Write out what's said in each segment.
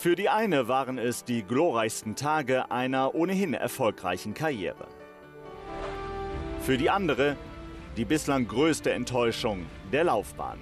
Für die eine waren es die glorreichsten Tage einer ohnehin erfolgreichen Karriere. Für die andere die bislang größte Enttäuschung der Laufbahn.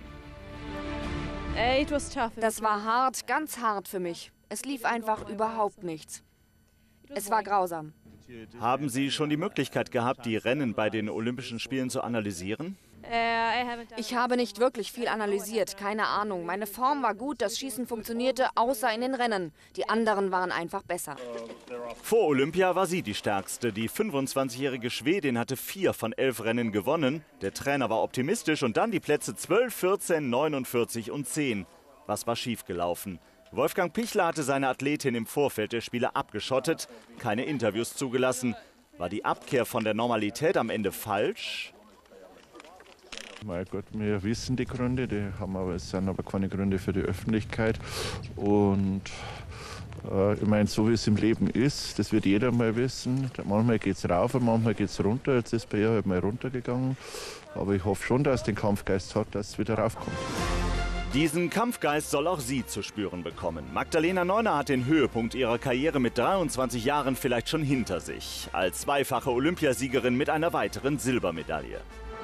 Das war hart, ganz hart für mich. Es lief einfach überhaupt nichts. Es war grausam. Haben Sie schon die Möglichkeit gehabt, die Rennen bei den Olympischen Spielen zu analysieren? Ich habe nicht wirklich viel analysiert, keine Ahnung. Meine Form war gut, das Schießen funktionierte, außer in den Rennen. Die anderen waren einfach besser. Vor Olympia war sie die stärkste. Die 25-jährige Schwedin hatte 4 von 11 Rennen gewonnen. Der Trainer war optimistisch und dann die Plätze 12, 14, 49 und 10. Was war schiefgelaufen? Wolfgang Pichler hatte seine Athletin im Vorfeld der Spiele abgeschottet, keine Interviews zugelassen. War die Abkehr von der Normalität am Ende falsch? Mein Gott, wir wissen die Gründe, es sind aber keine Gründe für die Öffentlichkeit. Und ich meine, so wie es im Leben ist, das wird jeder mal wissen. Manchmal geht es rauf und manchmal geht es runter. Jetzt ist bei ihr halt mal runtergegangen. Aber ich hoffe schon, dass den Kampfgeist hat, dass es wieder raufkommt. Diesen Kampfgeist soll auch sie zu spüren bekommen. Magdalena Neuner hat den Höhepunkt ihrer Karriere mit 23 Jahren vielleicht schon hinter sich. Als zweifache Olympiasiegerin mit einer weiteren Silbermedaille.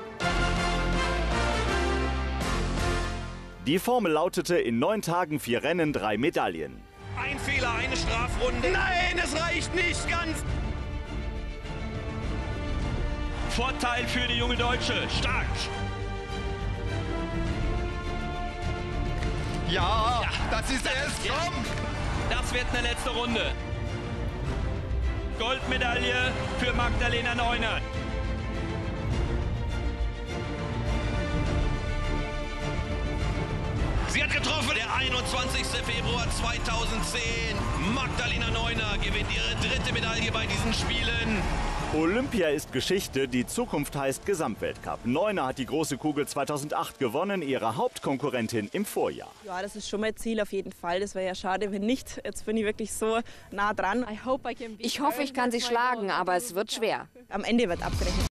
Die Formel lautete: in 9 Tagen 4 Rennen, 3 Medaillen. Ein Fehler, eine Strafrunde. Nein, es reicht nicht ganz. Vorteil für die junge Deutsche. Stark. Ja, das ist es. Komm. Das wird eine letzte Runde. Goldmedaille für Magdalena Neuner. Sie hat getroffen. Der 21. Februar 2010. Magdalena Neuner gewinnt ihre 3. Medaille bei diesen Spielen. Olympia ist Geschichte, die Zukunft heißt Gesamtweltcup. Neuner hat die große Kugel 2008 gewonnen, ihre Hauptkonkurrentin im Vorjahr. Ja, das ist schon mein Ziel auf jeden Fall. Das wäre ja schade, wenn nicht. Jetzt bin ich wirklich so nah dran. Ich hoffe, ich kann sie schlagen, aber es wird schwer. Am Ende wird abgerechnet.